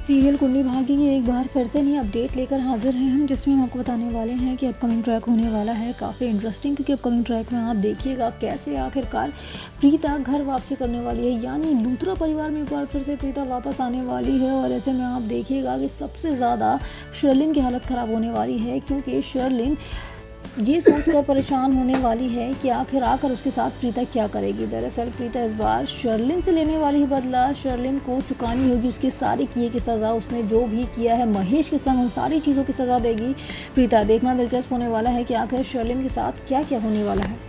Serial Kundali Bhagya की एक बार फिर से नई अपडेट लेकर हाजिर हैं हम, जिसमें हम आपको बताने वाले हैं कि अपकमिंग ट्रैक होने वाला है काफ़ी इंटरेस्टिंग। क्योंकि अपकमिंग ट्रैक में आप देखिएगा कैसे आखिरकार प्रीता घर वापसी करने वाली है, यानी लूथरा परिवार में एक बार फिर से प्रीता वापस आने वाली है। और ऐसे में आप देखिएगा कि सबसे ज़्यादा शर्लिन की हालत ख़राब होने वाली है, क्योंकि शर्लिन ये सोचकर परेशान होने वाली है कि आखिर आकर उसके साथ प्रीता क्या करेगी। दरअसल प्रीता इस बार शर्लिन से लेने वाली है बदला। शर्लिन को चुकानी होगी उसके सारे किए की सज़ा। उसने जो भी किया है महेश के संग उन सारी चीज़ों की सज़ा देगी प्रीता। देखना दिलचस्प होने वाला है कि आखिर शर्लिन के साथ क्या क्या होने वाला है।